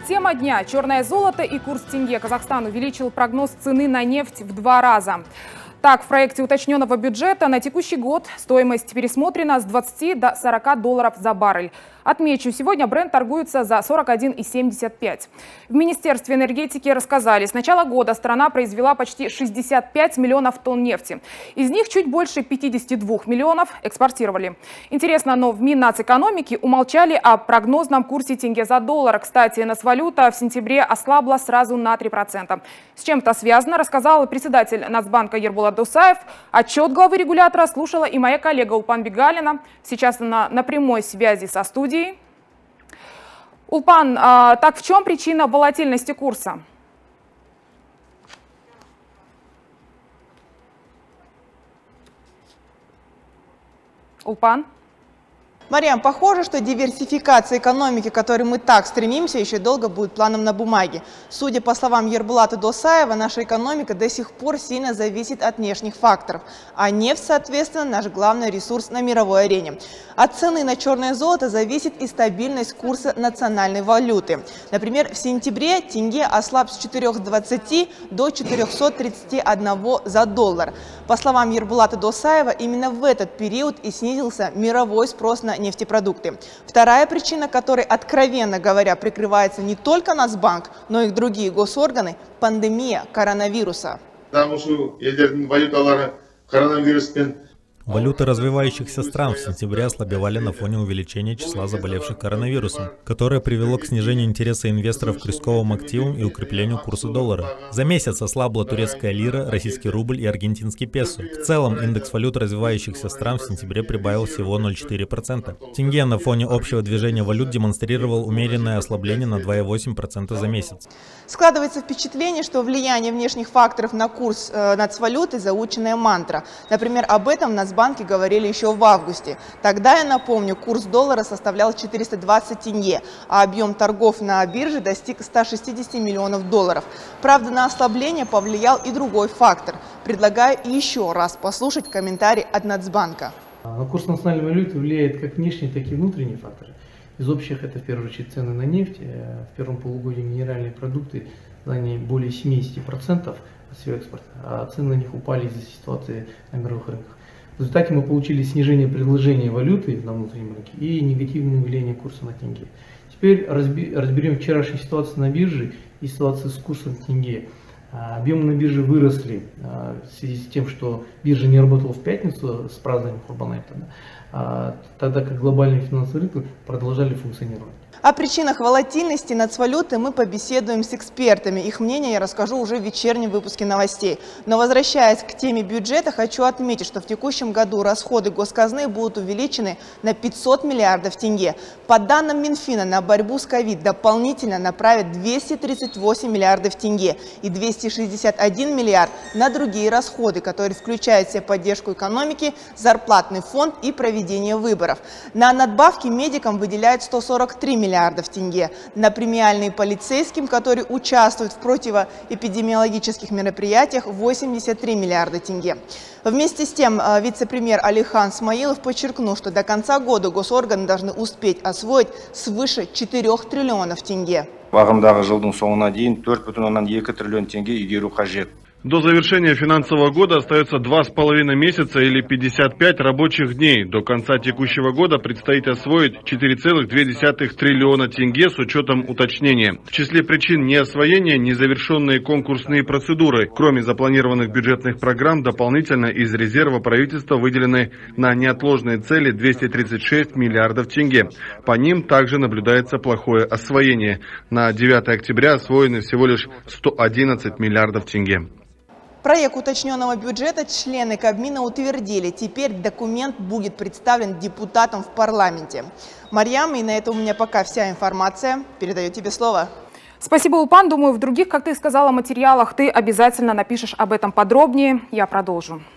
Тема дня – черное золото и курс тенге. Казахстан увеличил прогноз цены на нефть в 2 раза. Так, в проекте уточненного бюджета на текущий год стоимость пересмотрена с 20 до 40 долларов за баррель. Отмечу, сегодня Брент торгуется за 41,75. В Министерстве энергетики рассказали, с начала года страна произвела почти 65 миллионов тонн нефти. Из них чуть больше 52 миллионов экспортировали. Интересно, но в Миннацэкономики умолчали о прогнозном курсе тенге за доллар. Кстати, нацвалюта в сентябре ослабла сразу на 3%. С чем это связано, рассказал председатель Нацбанка Ербулат Досаев. Отчет главы регулятора слушала и моя коллега Улпан Бегалина. Сейчас она на прямой связи со студией. Улпан, так в чем причина волатильности курса? Улпан? Мариам, похоже, что диверсификация экономики, к которой мы так стремимся, еще долго будет планом на бумаге. Судя по словам Ербулата Досаева, наша экономика до сих пор сильно зависит от внешних факторов, а нефть, соответственно, наш главный ресурс на мировой арене. От цены на черное золото зависит и стабильность курса национальной валюты. Например, в сентябре тенге ослаб с 4,20 до 431 за доллар. По словам Ербулата Досаева, именно в этот период и снизился мировой спрос на нефтепродукты. Вторая причина, которой, откровенно говоря, прикрывается не только Нацбанк, но и другие госорганы – пандемия коронавируса. Валюты развивающихся стран в сентябре ослабевали на фоне увеличения числа заболевших коронавирусом, которое привело к снижению интереса инвесторов к рисковым активам и укреплению курса доллара. За месяц ослабла турецкая лира, российский рубль и аргентинский песо. В целом индекс валют развивающихся стран в сентябре прибавил всего 0,4%. Тенге на фоне общего движения валют демонстрировал умеренное ослабление на 2,8% за месяц. Складывается впечатление, что влияние внешних факторов на курс нацвалюты – заученная мантра. Например, об этом Нацбанке говорили еще в августе. Тогда, я напомню, курс доллара составлял 420 тенге, а объем торгов на бирже достиг 160 миллионов долларов. Правда, на ослабление повлиял и другой фактор. Предлагаю еще раз послушать комментарий от Нацбанка. На курс национальной валюты влияет как внешние, так и внутренние факторы. Из общих это в первую очередь цены на нефть. В первом полугодии минеральные продукты заняли более 70% от всего экспорта, а цены на них упали из-за ситуации на мировых рынках. В результате мы получили снижение предложения валюты на внутреннем рынке и негативное влияние курса на тенге. Теперь разберем вчерашнюю ситуацию на бирже и ситуацию с курсом тенге. Объемы на бирже выросли в связи с тем, что биржа не работала в пятницу с празднованием Курбан-айта, тогда как глобальные финансовые рынки продолжали функционировать. О причинах волатильности нацвалюты мы побеседуем с экспертами. Их мнение я расскажу уже в вечернем выпуске новостей. Но возвращаясь к теме бюджета, хочу отметить, что в текущем году расходы госказны будут увеличены на 500 миллиардов тенге. По данным Минфина, на борьбу с ковид дополнительно направят 238 миллиардов тенге и 261 миллиард на другие расходы, которые включают в себя поддержку экономики, зарплатный фонд и проведение выборов. На надбавки медикам выделяют 143 миллиардов тенге, на премиальные полицейским, которые участвуют в противоэпидемиологических мероприятиях, 83 миллиарда тенге. Вместе с тем, вице-премьер Алихан Смаилов подчеркнул, что до конца года госорганы должны успеть освоить свыше 4 триллионов тенге. До завершения финансового года остается 2,5 месяца или 55 рабочих дней. До конца текущего года предстоит освоить 4,2 триллиона тенге с учетом уточнения. В числе причин неосвоения незавершенные конкурсные процедуры. Кроме запланированных бюджетных программ, дополнительно из резерва правительства выделены на неотложные цели 236 миллиардов тенге. По ним также наблюдается плохое освоение. На 9 октября освоены всего лишь 111 миллиардов тенге. Проект уточненного бюджета члены Кабмина утвердили. Теперь документ будет представлен депутатам в парламенте. Марьям, и на этом у меня пока вся информация. Передаю тебе слово. Спасибо, Улпан. Думаю, в других, как ты сказала, материалах ты обязательно напишешь об этом подробнее. Я продолжу.